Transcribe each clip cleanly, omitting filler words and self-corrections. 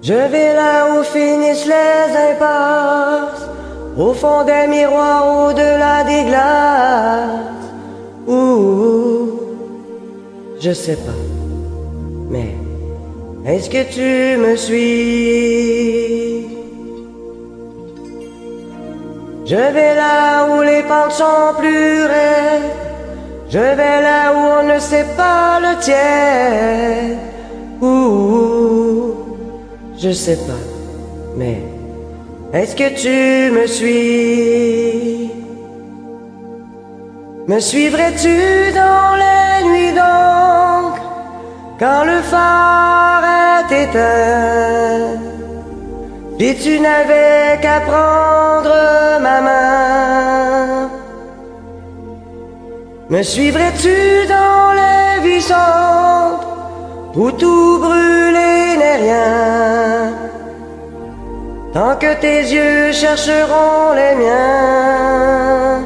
Je vais là où finissent les impasses, au fond des miroirs, au-delà des glaces. Ouh, je sais pas, mais est-ce que tu me suis? Je vais là où les pentes sont plus raides, je vais là où on ne sait pas le tiers. Ouh, je sais pas, mais est-ce que tu me suis? Me suivrais-tu dans les nuits d'encre, quand le phare est éteint? Si tu n'avais qu'à prendre ma main. Me suivrais-tu dans les vies sombres, où tout brûler n'est rien, tant que tes yeux chercheront les miens?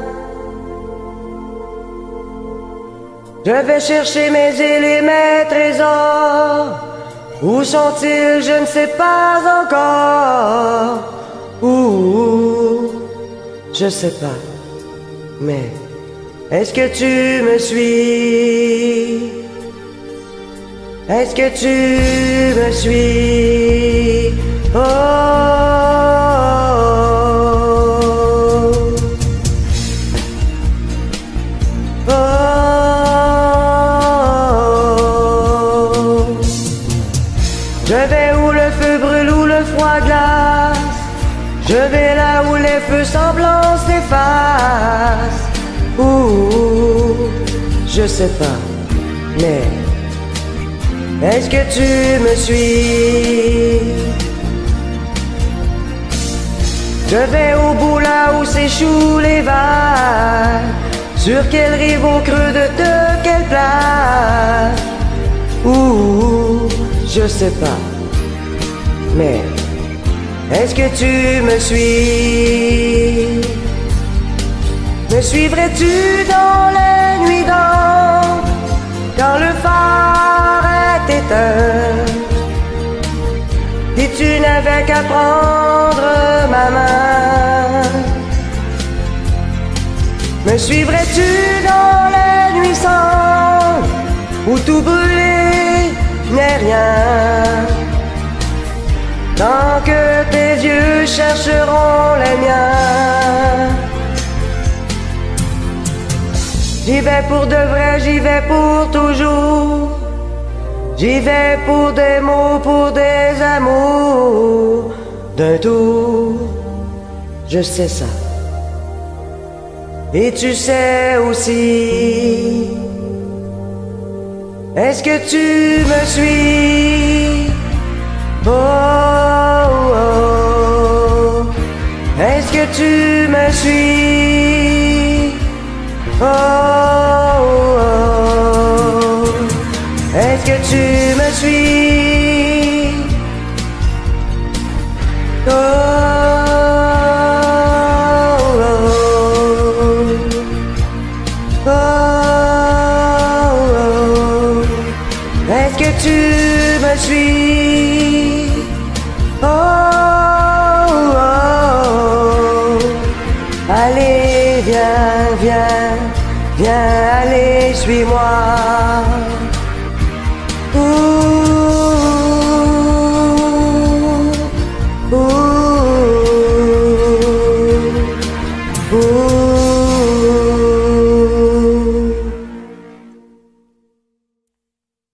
Je vais chercher mes îles et mes trésors. Où sont-ils? Je ne sais pas encore. Ouh, je sais pas, mais est-ce que tu me suis? Est-ce que tu me suis? Oh, oh, oh. Je vais où le feu brûle, où le froid glace. Je vais là où les feux semblants s'effacent. Ouh, je sais pas, mais est-ce que tu me suis? Je vais au bout là où s'échouent les vagues. Sur quelle rive, au creux de quelle plage? Ouh, je sais pas, mais est-ce que tu me suis? Me suivrais-tu dans les nuits d'encre, quand le phare est éteint? Si tu n'avais qu'à prendre ma main. Me suivrais-tu dans les nuits sombres, où tout brûler n'est rien, tant que tes yeux chercheront les miens? J'y vais pour de vrai, j'y vais pour toujours. J'y vais pour des mots, pour des amours d'un tour. Je sais ça, et tu sais aussi. Est-ce que tu me suis? Oh, oh, oh. Est-ce que tu me suis? Oh, oh, oh. Est-ce que tu me suis? Oh, oh, oh. Oh, oh. Est-ce que tu me suis? Oh, oh. Allez, viens, viens, viens, allez, suis-moi.